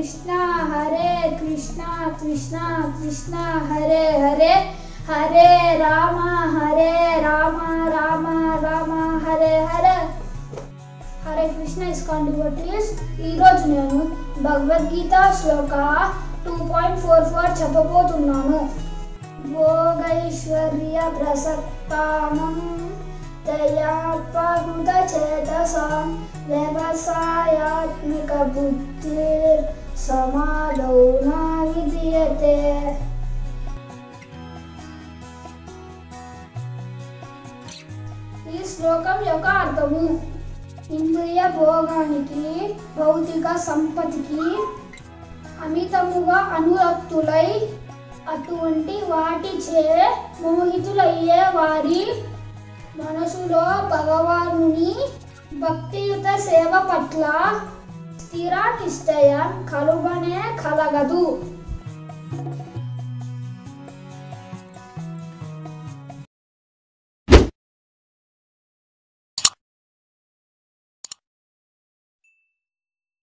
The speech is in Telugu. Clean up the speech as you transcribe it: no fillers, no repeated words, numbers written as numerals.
कृष्णा कृष्णा कृष्णा हरे हरे हरे राम राम राम हरे हरे हरे कृष्ण ISKCON devotees ఈ రోజు నేను భగవద్గీత శ్లోక 2.44 చెప్పబోతున్నాను. భోగైశ్వర్య ప్రసక్తానం దయాపహృత చేతసాం వ్యవసాయాత్మిక బుద్ధిర్ సమాదౌ న విద్యతే. ఈ శ్లోకం యొక్క అర్థము: ఇంద్రియ భోగానికి, భౌతిక సంపత్తికి అమితముగా అనురక్తులై అటువంటి వాటిచే మోహితులయ్యే వారి మనసులో భగవానుని భక్తియుత సేవ పట్ల స్థిర నిశ్చయం కలుగనే కలగదు.